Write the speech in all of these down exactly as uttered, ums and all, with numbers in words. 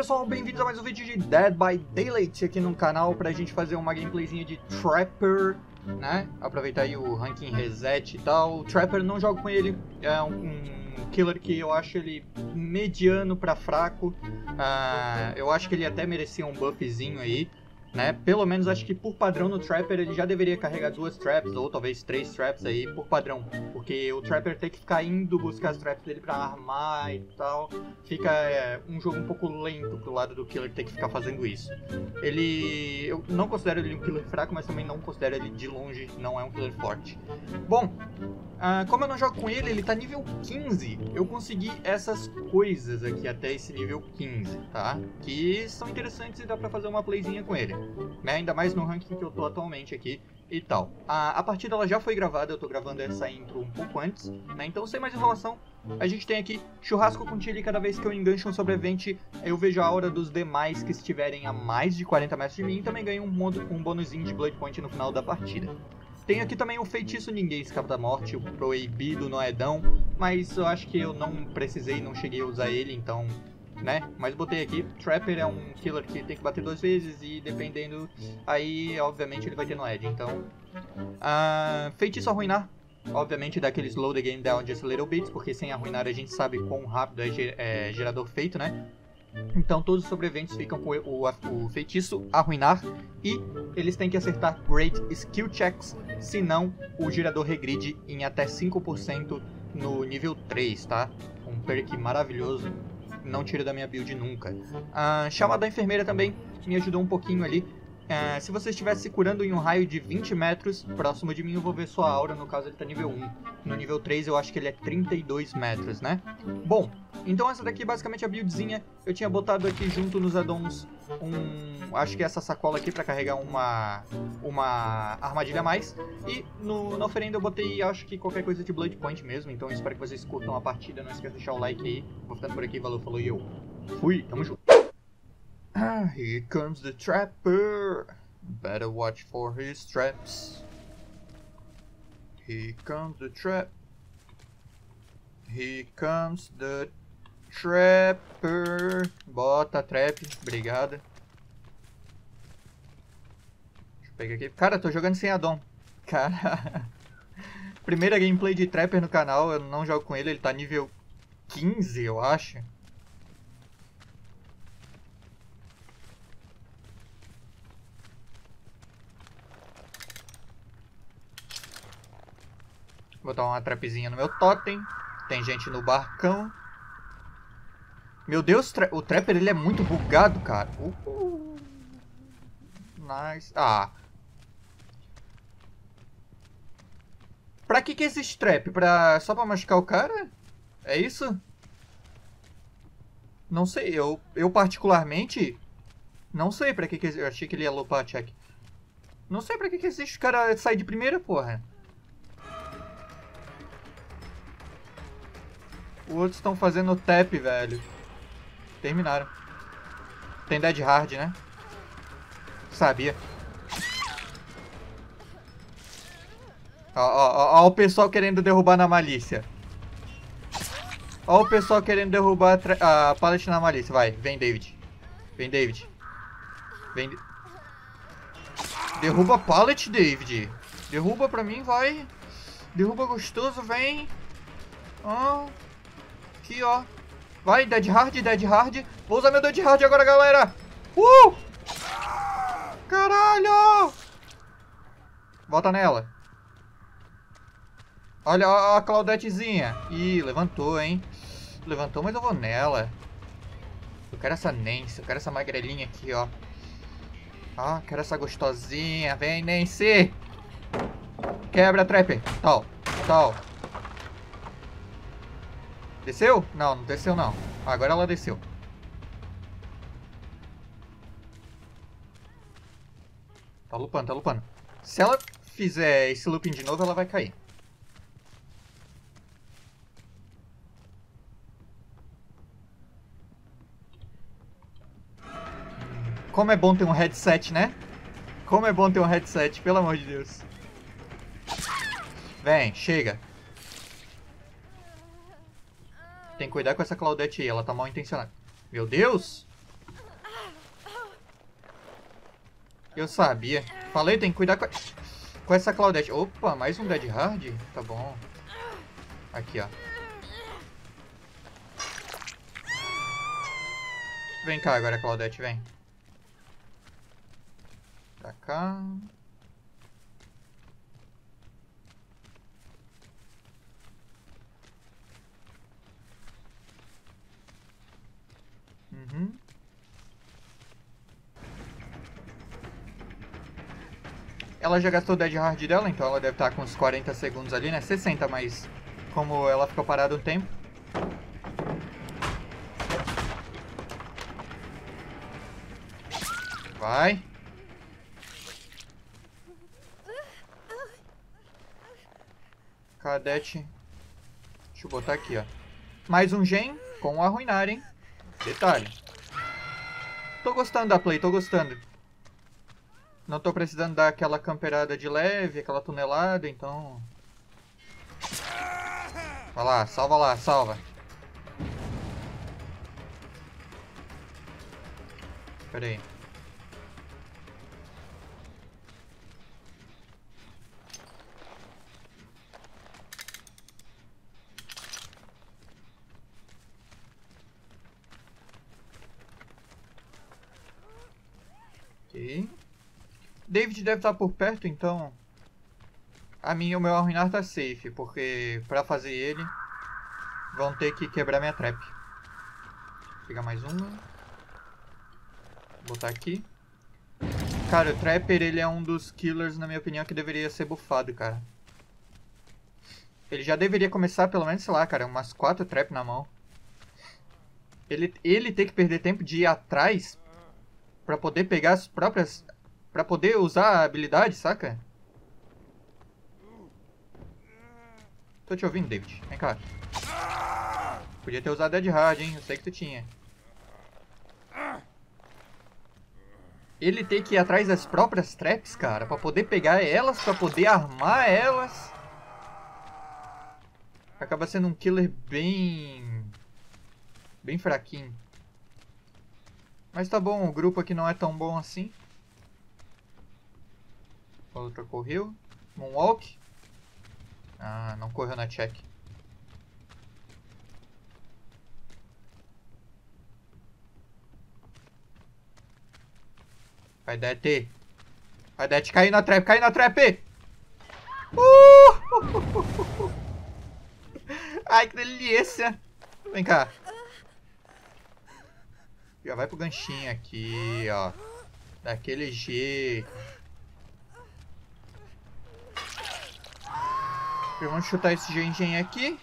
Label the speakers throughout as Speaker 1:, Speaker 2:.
Speaker 1: pessoal, bem-vindos a mais um vídeo de Dead by Daylight aqui no canal pra gente fazer uma gameplayzinha de Trapper, né? Aproveitar aí o ranking reset e tal. O Trapper, não jogo com ele, é um, um killer que eu acho ele mediano pra fraco. Uh, eu acho que ele até merecia um buffzinho aí, né? Pelo menos acho que por padrão no Trapper ele já deveria carregar duas traps ou talvez três traps aí por padrão, porque o Trapper tem que ficar indo buscar as traps dele pra armar e tal. Fica é, um jogo um pouco lento pro lado do killer ter que ficar fazendo isso. Ele... eu não considero ele um killer fraco, mas também não considero ele de longe, não é um killer forte. Bom, uh, como eu não jogo com ele, ele tá nível quinze, eu consegui essas coisas aqui até esse nível quinze, tá? Que são interessantes e dá pra fazer uma playzinha com ele, né? Ainda mais no ranking que eu tô atualmente aqui e tal. A, a partida ela já foi gravada, eu tô gravando essa intro um pouco antes, né? Então sem mais enrolação, a gente tem aqui churrasco com chili. Cada vez que eu engancho um sobrevivente, eu vejo a aura dos demais que estiverem a mais de quarenta metros de mim e também ganho um, modo, um bônusinho de Blood Point no final da partida. Tem aqui também o feitiço Ninguém Escapa da Morte, o proibido Noedão, mas eu acho que eu não precisei, não cheguei a usar ele, então... né? Mas botei aqui, Trapper é um killer que tem que bater duas vezes e dependendo, aí obviamente ele vai ter no Edge, então... Uh, feitiço Arruinar, obviamente dá aquele slow the game down just a little bit, porque sem arruinar a gente sabe quão rápido é, é gerador feito, né? Então todos os sobreviventes ficam com o, o, o feitiço Arruinar e eles têm que acertar Great Skill Checks, senão o gerador regride em até cinco por cento no nível três, tá? Um perk maravilhoso. Não tiro da minha build nunca. Uh, Chama da Enfermeira também me ajudou um pouquinho ali. Uh, se você estivesse se curando em um raio de vinte metros próximo de mim, eu vou ver sua aura. No caso ele tá nível um. No nível três eu acho que ele é trinta e dois metros, né? Bom, então essa daqui é basicamente a buildzinha. Eu tinha botado aqui junto nos addons um... acho que essa sacola aqui pra carregar uma uma armadilha a mais. E no, na oferenda eu botei, acho que qualquer coisa de Blood Point mesmo. Então eu espero que vocês curtam a partida. Não esqueça de deixar o like aí. Vou ficando por aqui, valeu, falou e eu fui, tamo junto. Ah, here comes the Trapper. Better watch for his traps. Here comes the trap. Here comes the Trapper. Bota a trap, obrigado. Deixa eu pegar aqui. Cara, tô jogando sem addon. Cara, primeira gameplay de Trapper no canal. Eu não jogo com ele, ele tá nível quinze, eu acho. Vou botar uma trapzinha no meu totem. Tem gente no barcão. Meu Deus, tra o Trapper ele é muito bugado, cara. Uh, nice. Ah. Pra que que existe trap? Pra... só pra machucar o cara? É isso? Não sei, eu, eu particularmente... não sei pra que que... eu achei que ele ia lopar a check. Não sei pra que que existe o cara sair de primeira, porra. Os outros estão fazendo tap, velho. Terminaram. Tem Dead Hard, né? Sabia. Ó, ó, ó, ó o pessoal querendo derrubar na malícia. Ó o pessoal querendo derrubar a, a pallet na malícia. Vai, vem, David. Vem, David. Vem. Derruba a pallet, David. Derruba pra mim, vai. Derruba gostoso, vem. Ó. Aqui, ó. Vai, Dead Hard, Dead Hard. Vou usar meu Dead Hard agora, galera. Uh! Caralho! Volta nela. Olha a Claudetezinha. Ih, levantou, hein? Levantou, mas eu vou nela. Eu quero essa Nancy. Eu quero essa magrelinha aqui, ó. Ah, quero essa gostosinha. Vem, Nancy. Quebra, Trapper. Tal, tal. Desceu? Não, não desceu não. Agora ela desceu. Tá lupando, tá lupando. Se ela fizer esse looping de novo, ela vai cair. Como é bom ter um headset, né? Como é bom ter um headset, pelo amor de Deus. Vem, chega. Tem que cuidar com essa Claudette aí, ela tá mal intencionada. Meu Deus! Eu sabia. Falei, tem que cuidar com, a... com essa Claudette. Opa, mais um Dead Hard? Tá bom. Aqui, ó. Vem cá agora, Claudette, vem. Pra cá. Uhum. Ela já gastou o Dead Hard dela, então ela deve estar com uns quarenta segundos ali, né? sessenta, mas como ela ficou parada um tempo. Vai. Cadete. Deixa eu botar aqui, ó. Mais um gen com o arruinar, hein? Detalhe. Tô gostando da play, tô gostando. Não tô precisando dar aquela camperada de leve, aquela tunelada, então... Vai lá, salva lá, salva. Pera aí. Ok. David deve estar por perto, então... A minha, o meu arruinar tá safe, porque pra fazer ele, vão ter que quebrar minha trap. Vou pegar mais uma. Vou botar aqui. Cara, o Trapper, ele é um dos killers, na minha opinião, que deveria ser buffado, cara. Ele já deveria começar, pelo menos, sei lá, cara, umas quatro trap na mão. Ele, ele ter que perder tempo de ir atrás pra poder pegar as próprias... Pra poder usar a habilidade, saca? Tô te ouvindo, David. Vem cá. Podia ter usado Dead Hard, hein? Eu sei que tu tinha. Ele tem que ir atrás das próprias traps, cara, pra poder pegar elas, pra poder armar elas. Acaba sendo um killer bem... bem fraquinho. Mas tá bom, o grupo aqui não é tão bom assim. Outra correu. Moonwalk. Ah, não correu na check. Vai, Det. Vai, Det. Caiu na trap, caiu na trap. Uh! Ai, que delícia. Vem cá. Já vai pro ganchinho aqui, ó. Daquele jeito. Vamos chutar esse gen aqui.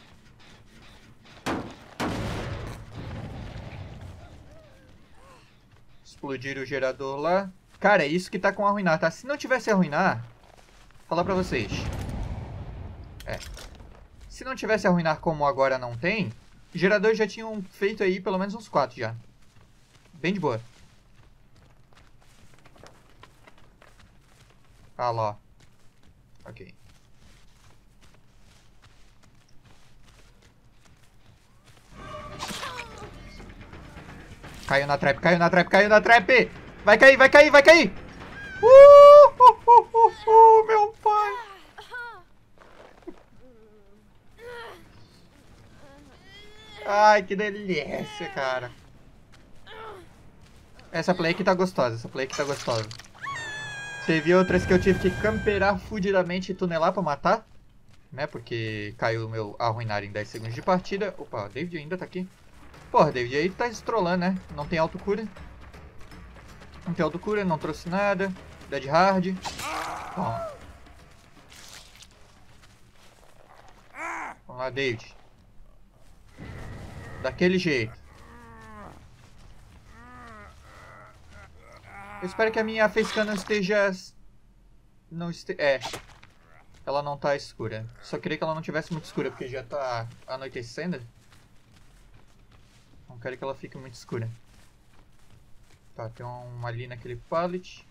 Speaker 1: Explodir o gerador lá. Cara, é isso que tá com arruinar, tá? Se não tivesse arruinar, vou falar pra vocês. É. Se não tivesse arruinar como agora não tem, os geradores já tinham feito aí pelo menos uns quatro já. Bem de boa. Ah lá. Ok. Caiu na trap, caiu na trap, caiu na trap! Vai cair, vai cair, vai cair! Uh, uh, uh, uh, uh, meu pai! Ai, que delícia, cara. Essa play aqui tá gostosa, essa play aqui tá gostosa. Teve outras que eu tive que camperar fudidamente e tunelar pra matar. Né, porque caiu o meu arruinar em dez segundos de partida. Opa, o David ainda tá aqui. Porra, David aí tá estrolando, né? Não tem autocura. Não tem autocura, não trouxe nada. Dead Hard. Bom. Vamos lá, David. Daquele jeito. Eu espero que a minha facecam não esteja... Não este... É. Ela não tá escura. Só queria que ela não tivesse muito escura, porque já tá anoitecendo. Não quero que ela fique muito escura. Tá, tem uma ali naquele pallet.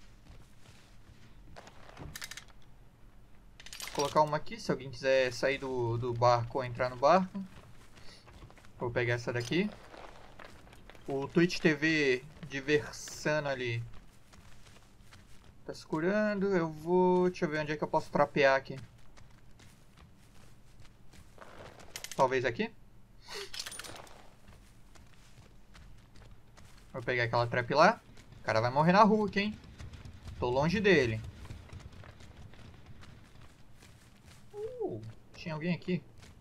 Speaker 1: Vou colocar uma aqui, se alguém quiser sair do, do barco ou entrar no barco. Vou pegar essa daqui. O Twitch T V diversando ali. Tá se curando, eu vou... Deixa eu ver onde é que eu posso trapear aqui. Talvez aqui? Vou pegar aquela trap lá. O cara vai morrer na Hulk, hein? Tô longe dele. Uh, tinha alguém aqui?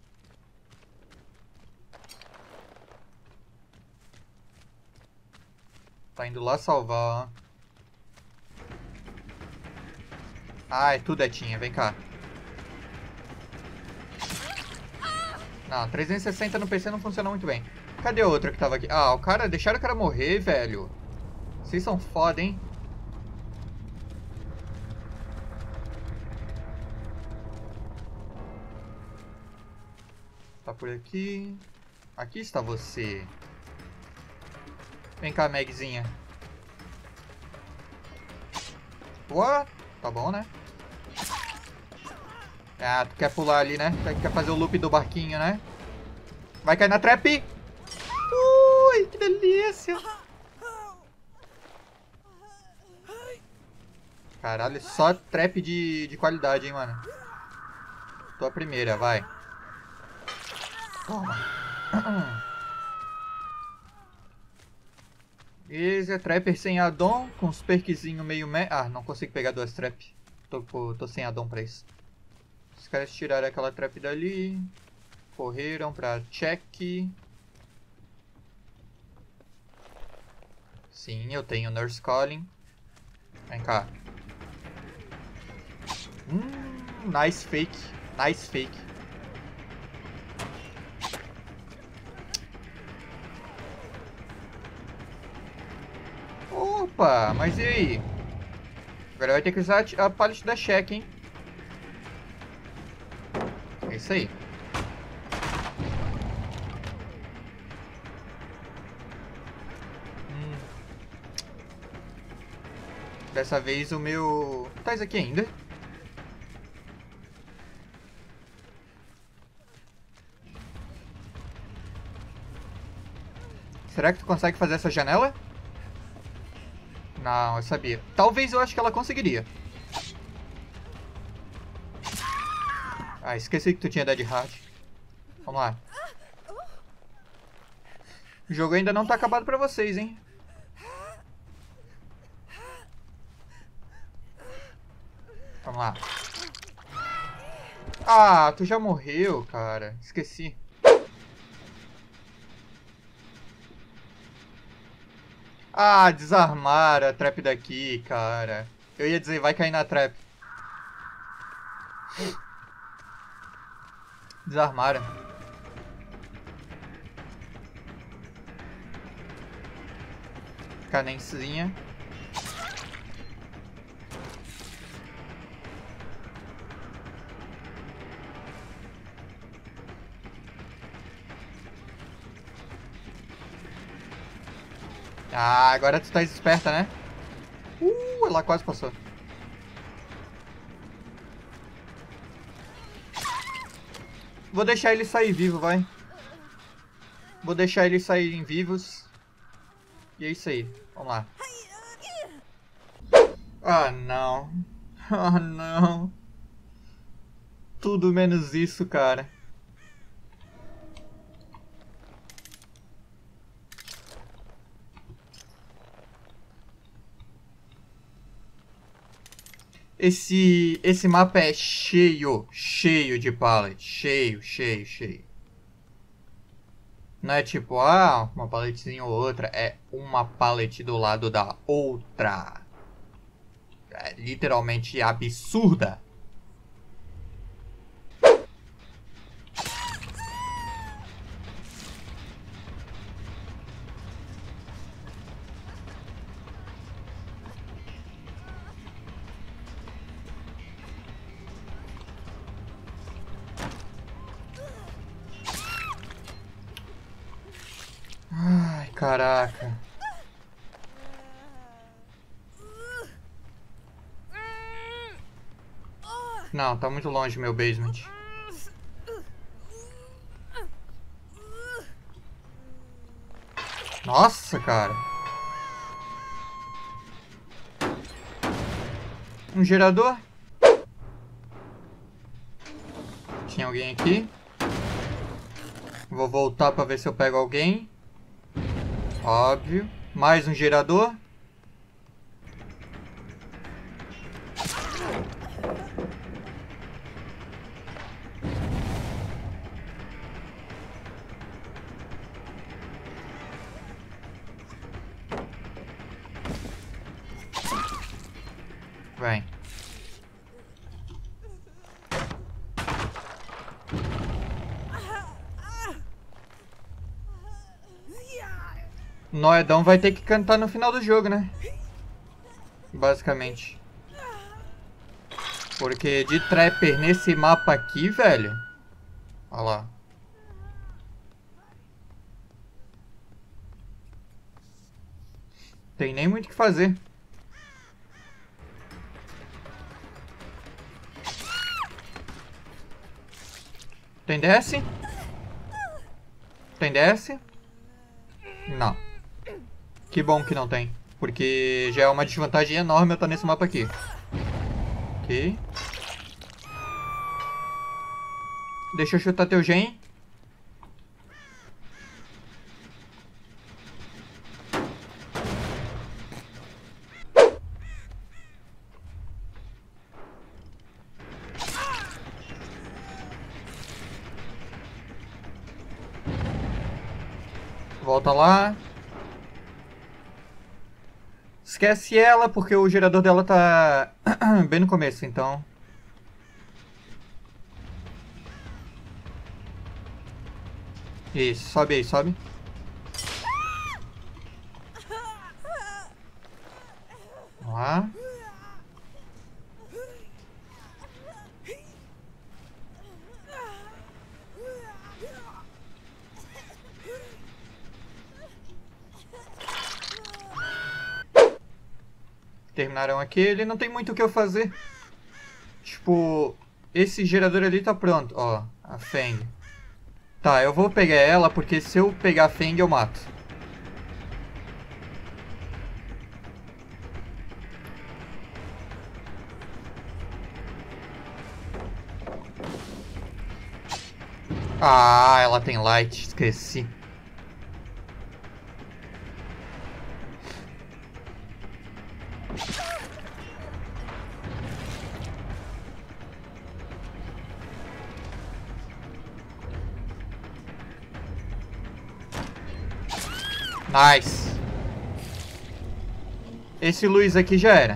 Speaker 1: Tá indo lá salvar, ó. Ah, é tudo Etinha, vem cá. Não, trezentos e sessenta no P C não funciona muito bem. Cadê a outra que tava aqui? Ah, o cara... Deixaram o cara morrer, velho. Vocês são foda, hein? Tá por aqui. Aqui está você. Vem cá, Magzinha. Boa. Tá bom, né? Ah, tu quer pular ali, né? Tu quer fazer o loop do barquinho, né? Vai cair na trap. Ui, que delícia. Caralho, só trap de, de qualidade, hein, mano. Tô a primeira, vai. Toma. Esse é trapper sem addon, com os perkzinhos meio... Me... Ah, não consigo pegar duas trap. Tô, tô sem addon pra isso. Os caras tiraram aquela trap dali. Correram pra check. Sim, eu tenho Nurse Calling. Vem cá. Hum, nice fake. Nice fake. Opa, mas e aí? Agora vai ter que usar a pallet da check, hein? É isso aí. Hum. Dessa vez o meu... Tá isso aqui ainda? Será que tu consegue fazer essa janela? Não, eu sabia. Talvez eu acho que ela conseguiria. Ah, esqueci que tu tinha Dead Hard. Vamos lá. O jogo ainda não tá acabado pra vocês, hein? Vamos lá. Ah, tu já morreu, cara. Esqueci. Ah, desarmaram a trap daqui, cara. Eu ia dizer, vai cair na trap. Desarmaram. Canencinha. Ah, agora tu tá esperta, né? Uh, ela quase passou. Vou deixar ele sair vivo, vai. Vou deixar eles saírem vivos. E é isso aí. Vamos lá. Ah, não. Ah, não. Tudo menos isso, cara. Esse, esse mapa é cheio, cheio de pallet. Cheio, cheio, cheio. Não é tipo, ah, uma paletzinha ou outra. É uma pallet do lado da outra. É literalmente absurda. Ai, caraca. Não, tá muito longe meu basement. Nossa, cara. Um gerador. Tinha alguém aqui. Vou voltar pra ver se eu pego alguém. Óbvio. Mais um gerador. Vem. Noedão vai ter que cantar no final do jogo, né? Basicamente. Porque de Trapper nesse mapa aqui, velho. Olha lá. Tem nem muito o que fazer. Tem D S? Tem D S? Não. Que bom que não tem. Porque já é uma desvantagem enorme eu estar nesse mapa aqui. Ok. Deixa eu chutar teu gen. Volta lá. Esquece ela, porque o gerador dela tá bem no começo, então... Isso, sobe aí, sobe. Vamos lá. Terminaram aqui, ele não tem muito o que eu fazer. Tipo, esse gerador ali tá pronto. Ó, a Feng. Tá, eu vou pegar ela, porque se eu pegar a Feng eu mato. Ah, ela tem light, esqueci. Nice. Esse Luiz aqui já era.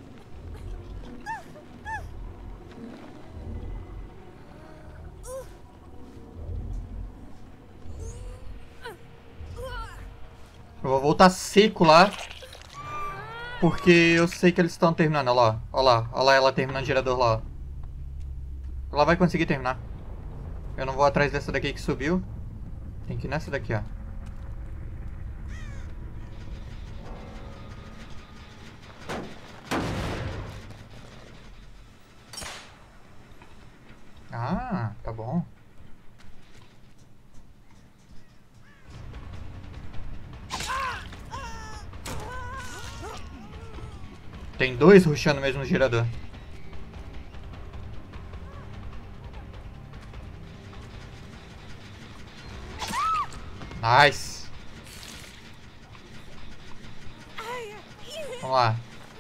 Speaker 1: Eu vou voltar seco lá. Porque eu sei que eles estão terminando. Olha lá, olha lá, olha lá ela terminando o gerador lá. Ela vai conseguir terminar. Eu não vou atrás dessa daqui que subiu. Tem que ir nessa daqui, ó. Ah, tá bom. Tem dois rushando mesmo no gerador. Nice. Vamos lá.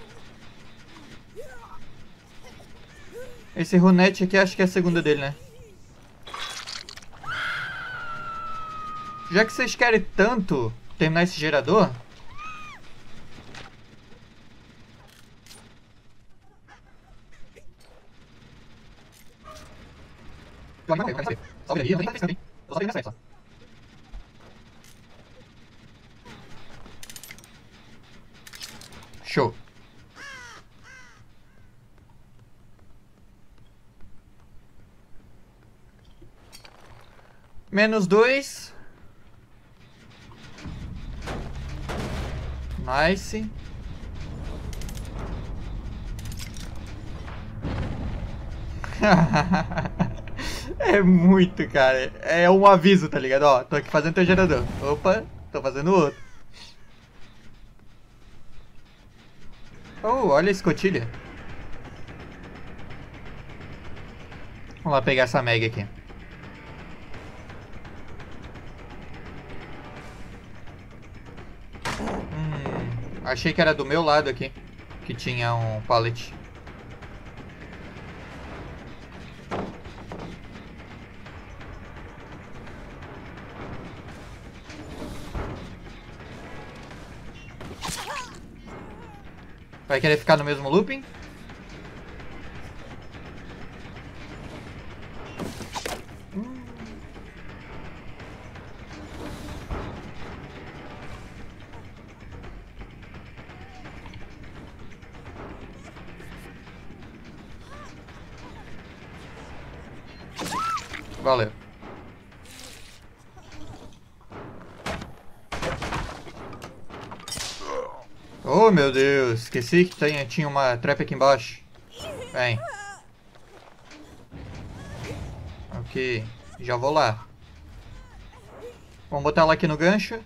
Speaker 1: Esse runete aqui acho que é a segunda dele, né? Já que vocês querem tanto terminar esse gerador... Show. Menos dois. Nice. É muito, cara. É um aviso, tá ligado? Ó, tô aqui fazendo teu gerador. Opa, tô fazendo outro. Oh, olha a escotilha. Vamos lá pegar essa Meg aqui. Hum, achei que era do meu lado aqui, que tinha um pallet. Vai querer ficar no mesmo looping? Hum. Valeu. Oh meu Deus, esqueci que tinha, tinha uma trap aqui embaixo. Vem. Ok, já vou lá. Vamos botar ela aqui no gancho.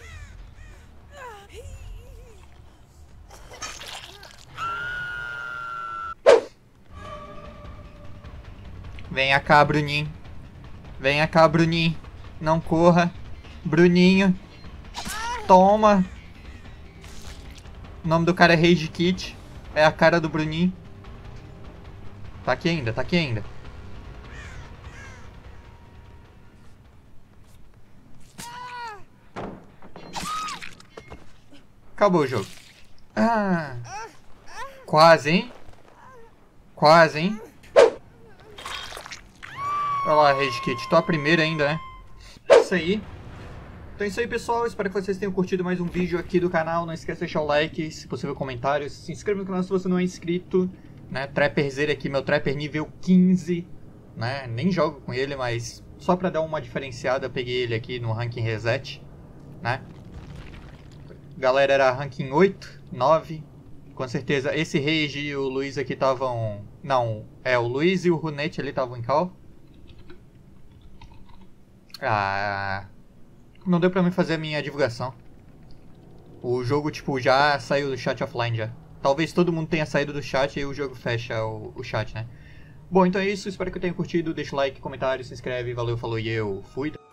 Speaker 1: Venha cá, Bruninho. Venha cá, Bruninho. Não corra. Bruninho. Toma. O nome do cara é Rage Kit. É a cara do Bruninho. Tá aqui ainda, tá aqui ainda. Acabou o jogo. Ah. Quase, hein? Quase, hein? Olha lá, Rage Kit. Tô a primeira ainda, né? Isso aí. Então é isso aí, pessoal. Espero que vocês tenham curtido mais um vídeo aqui do canal. Não esqueça de deixar o like, se possível comentários. Se inscreva no canal se você não é inscrito. Né? Trapperzeiro aqui, meu Trapper nível quinze. Né? Nem jogo com ele, mas só pra dar uma diferenciada, peguei ele aqui no ranking reset. Né? Galera era ranking oito, nove. Com certeza esse Rage e o Luiz aqui estavam... Não, é o Luiz e o Runete ali estavam em call. Ah... Não deu pra mim fazer a minha divulgação. O jogo, tipo, já saiu do chat offline já. Talvez todo mundo tenha saído do chat e o jogo fecha o, o chat, né? Bom, então é isso. Espero que eu tenha curtido. Deixa o like, comentário, se inscreve. Valeu, falou e eu fui.